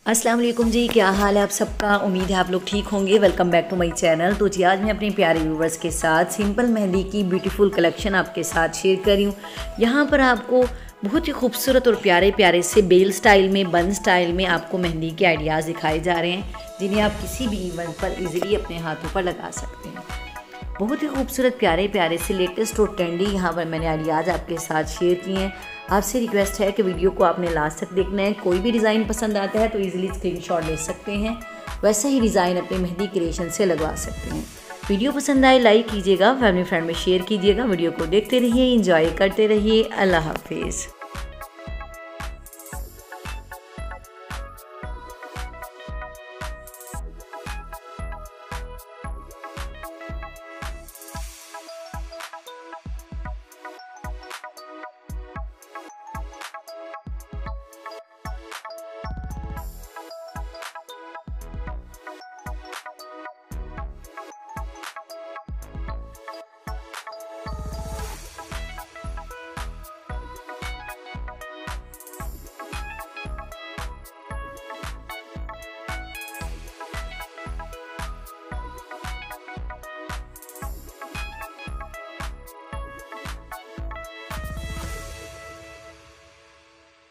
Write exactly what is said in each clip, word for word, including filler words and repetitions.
अस्सलाम वालेकुम जी, क्या हाल है आप सबका। उम्मीद है आप लोग ठीक होंगे। Welcome back to my channel. तो जी आज मैं अपने प्यारे व्यूवर्स के साथ सिंपल मेहंदी की ब्यूटीफुल कलेक्शन आपके साथ शेयर कर रही हूँ। यहाँ पर आपको बहुत ही खूबसूरत और प्यारे प्यारे से बेल स्टाइल में, बन स्टाइल में आपको मेहंदी के आइडियाज़ दिखाए जा रहे हैं, जिन्हें आप किसी भी इवेंट पर ईजिली अपने हाथों पर लगा सकते हैं। बहुत ही खूबसूरत प्यारे प्यारे से लेटेस्ट और ट्रेंडी यहाँ पर मैंने आइडियाज़ आपके साथ शेयर किए हैं। आपसे रिक्वेस्ट है कि वीडियो को आपने लास्ट तक देखना है। कोई भी डिज़ाइन पसंद आता है तो इजीली स्क्रीनशॉट ले सकते हैं, वैसे ही डिज़ाइन अपने मेहंदी क्रिएशन से लगवा सकते हैं। वीडियो पसंद आए लाइक कीजिएगा, फैमिली फ्रेंड में शेयर कीजिएगा। वीडियो को देखते रहिए, इंजॉय करते रहिए। अल्लाह हाफिज़।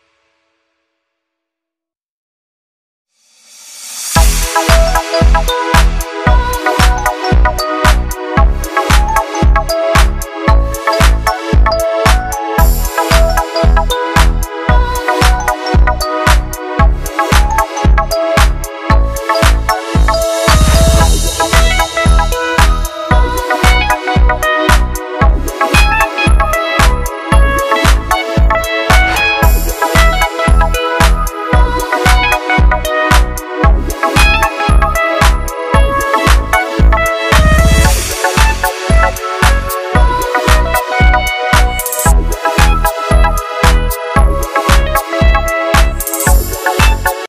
We'll be right back.